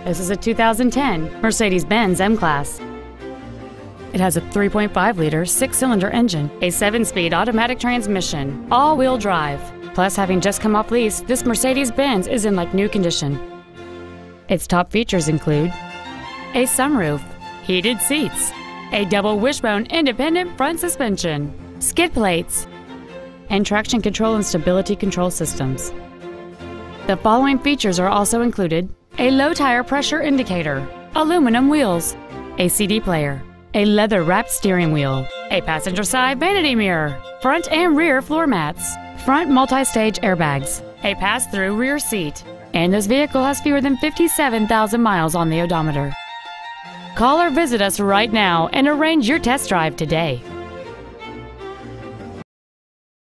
This is a 2010 Mercedes-Benz M-Class. It has a 3.5-liter six-cylinder engine, a 7-speed automatic transmission, all-wheel drive. Plus, having just come off lease, this Mercedes-Benz is in like new condition. Its top features include a sunroof, heated seats, a double wishbone independent front suspension, skid plates, and traction control and stability control systems. The following features are also included: a low tire pressure indicator, aluminum wheels, a CD player, a leather-wrapped steering wheel, a passenger side vanity mirror, front and rear floor mats, front multi-stage airbags, a pass-through rear seat, and this vehicle has fewer than 57,000 miles on the odometer. Call or visit us right now and arrange your test drive today.